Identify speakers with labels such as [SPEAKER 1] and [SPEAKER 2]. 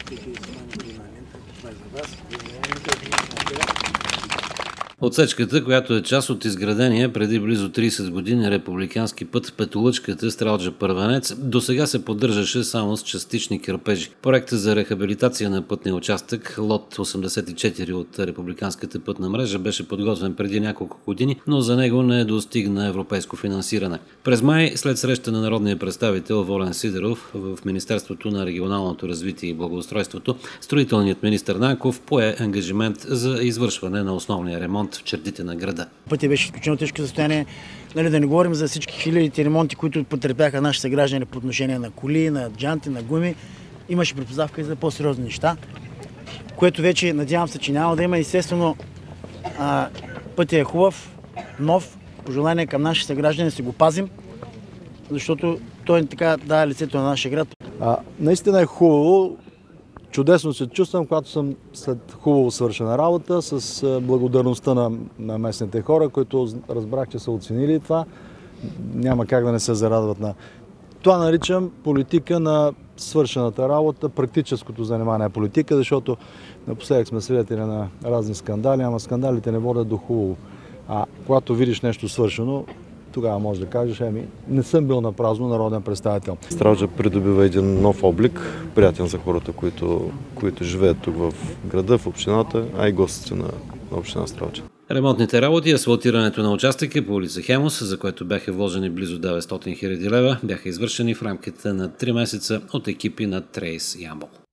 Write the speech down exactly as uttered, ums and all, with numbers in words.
[SPEAKER 1] Отсечката, която е част от изградения преди близо трийсет години републикански път Петолъчката Стралджа-Първенец, до сега се поддържаше само с частични кърпежи. Проектът за рехабилитация на пътния участък, лот осемдесет и четири от републиканската пътна мрежа, беше подготвен преди няколко години, но за него не достигна европейско финансиране. През май, след среща на народния представител Волен Сидеров в Министерството на регионалното развитие и благоустройството, строителният министър Нанков пое ангажимент за извършване на основния ремонт в чертите на града.
[SPEAKER 2] Пътят беше изключително тежко състояние. Нали, да не говорим за всички хилядите ремонти, които потърпяха нашите съграждани по отношение на коли, на джанти, на гуми. Имаше предпоставка и за по-сериозни неща, което вече надявам се, че няма да има. Естествено, а, пътят е хубав, нов. Пожелание към нашите съграждани, си го пазим, защото той така дава лицето на нашия град.
[SPEAKER 3] А, наистина е хубаво. Чудесно се чувствам, когато съм след хубаво свършена работа, с благодарността на, на местните хора, които разбрах, че са оценили това. Няма как да не се зарадват на... Това наричам политика на свършената работа, практическото занимание е политика, защото напоследък сме свидетели на разни скандали, ама скандалите не водят до хубаво. А когато видиш нещо свършено, тогава може да кажеш, еми, не съм бил на празно народен представител.
[SPEAKER 4] Стралджа придобива един нов облик, приятен за хората, които, които живеят тук в града, в общината, а и гостите на, на община Стралджа.
[SPEAKER 1] Ремонтните работи и асфалтирането на участъка по улица Хемус, за което бяха вложени близо деветстотин хиляди лева, бяха извършени в рамките на три месеца от екипи на Трейс Ямбол.